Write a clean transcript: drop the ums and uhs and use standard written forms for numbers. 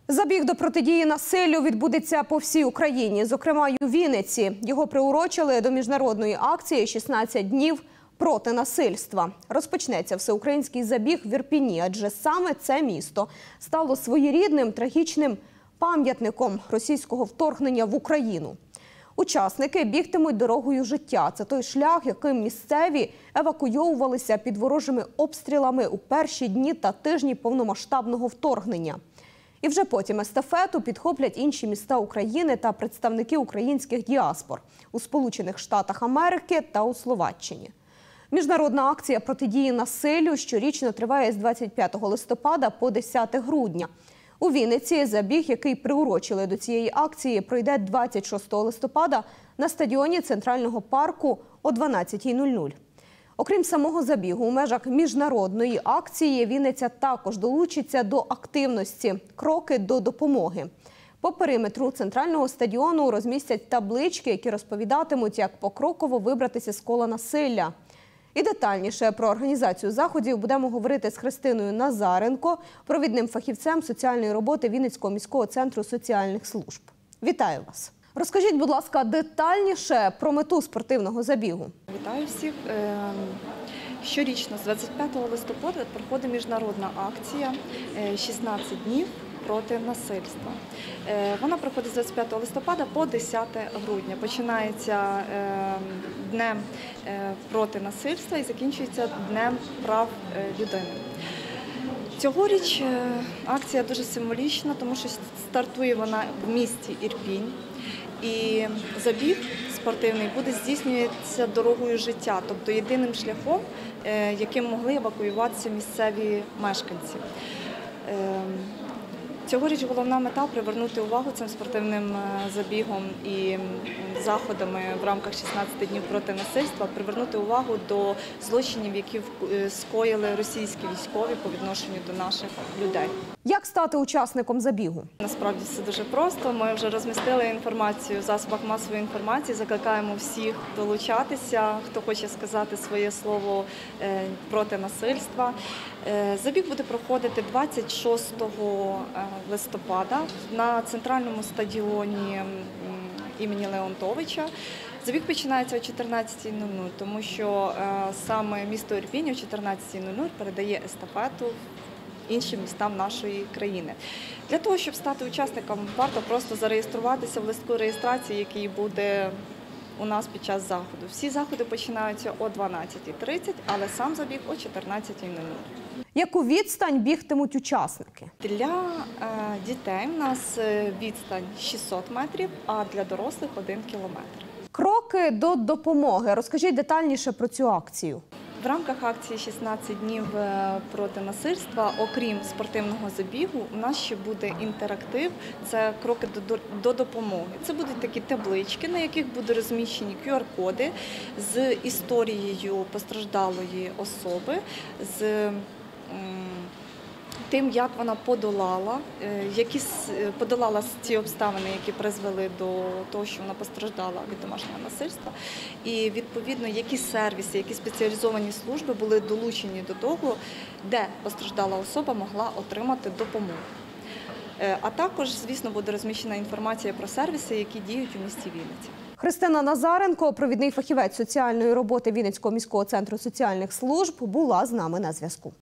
Забіг до протидії насиллю відбудеться по всій Україні, зокрема й у Вінниці. Його приурочили до міжнародної акції «16 днів проти насильства». Розпочнеться всеукраїнський забіг в Ірпіні, адже саме це місто стало своєрідним трагічним пам'ятником російського вторгнення в Україну. Учасники бігтимуть дорогою життя. Це той шлях, яким місцеві евакуйовувалися під ворожими обстрілами у перші дні та тижні повномасштабного вторгнення. І вже потім естафету підхоплять інші міста України та представники українських діаспор у Сполучених Штатах Америки та у Словаччині. Міжнародна акція протидії насиллю щорічно триває з 25 листопада по 10 грудня. У Вінниці забіг, який приурочили до цієї акції, пройде 26 листопада на стадіоні Центрального парку о 12:00. Окрім самого забігу, у межах міжнародної акції Вінниця також долучиться до активності «Кроки до допомоги». По периметру центрального стадіону розмістять таблички, які розповідатимуть, як покроково вибратися з кола насилля. І детальніше про організацію заходів будемо говорити з Христиною Назаренко, провідним фахівцем соціальної роботи Вінницького міського центру соціальних служб. Вітаю вас! Розкажіть, будь ласка, детальніше про мету спортивного забігу. Вітаю всіх. Щорічно з 25 листопада проходить міжнародна акція «16 днів проти насильства». Вона проходить з 25 листопада по 10 грудня. Починається Днем проти насильства і закінчується Днем прав людини. Цьогоріч акція дуже символічна, тому що стартує вона в місті Ірпінь. І забіг спортивний буде здійснюватися дорогою життя, тобто єдиним шляхом, яким могли евакуюватися місцеві мешканці. Цьогоріч головна мета – привернути увагу цим спортивним забігом і заходами в рамках 16 днів проти насильства, привернути увагу до злочинів, які скоїли російські військові по відношенню до наших людей. Як стати учасником забігу? Насправді все дуже просто. Ми вже розмістили інформацію в засобах масової інформації, закликаємо всіх долучатися, хто хоче сказати своє слово проти насильства. Забіг буде проходити 26 листопада на центральному стадіоні імені Леонтовича. Забіг починається о 14:00, тому що саме місто Ірпінь о 14:00 передає естафету іншим містам нашої країни. Для того, щоб стати учасником, варто просто зареєструватися в листку реєстрації, який буде у нас під час заходу. Всі заходи починаються о 12:30, але сам забіг о 14:00. Яку відстань бігтимуть учасники? Для дітей у нас відстань 600 метрів, а для дорослих – 1 кілометр. Кроки до допомоги. Розкажіть детальніше про цю акцію. В рамках акції «16 днів проти насильства», окрім спортивного забігу, у нас ще буде інтерактив – це кроки до допомоги. Це будуть такі таблички, на яких будуть розміщені QR-коди з історією постраждалої особи, з тим, як вона подолала ці обставини, які призвели до того, що вона постраждала від домашнього насильства. І, відповідно, які сервіси, які спеціалізовані служби були долучені до того, де постраждала особа могла отримати допомогу. А також, звісно, буде розміщена інформація про сервіси, які діють у місті Вінниці. Христина Назаренко, провідний фахівець соціальної роботи Вінницького міського центру соціальних служб, була з нами на зв'язку.